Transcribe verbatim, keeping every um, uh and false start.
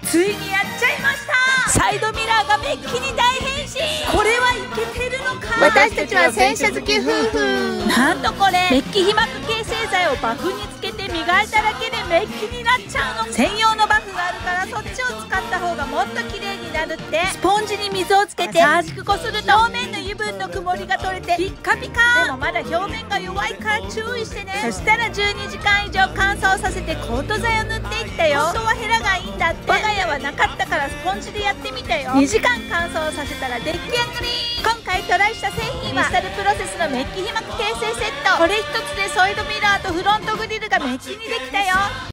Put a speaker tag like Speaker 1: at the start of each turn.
Speaker 1: ついにやっちゃいました。サイドミラーがメッキに大変身。これはいけてるのか。
Speaker 2: 私たちは洗車好き夫婦。
Speaker 1: なんとこれ、メッキ被膜形成剤をバフにつけて磨いただけでメッキになっちゃうの。専用のバフがあるからそっちを使った方がもっと綺麗になるって。スポンジに水をつけて優しくこすると表面の油分の曇りが取れてピッカピカ。でもまだ表面が弱いから注意してね。そしたらじゅうにじかん以上乾燥させてコート剤を塗っていったよ。本当はヘラがいいんだって。我が家はなかったからスポンジでやってみたよ。にじかん乾燥させたら出来上がり。今回トライした製品はクリスタルプロセスのメッキ被膜形成セット。これ一つでサイドミラーとフロントグリルがメッキにできたよ。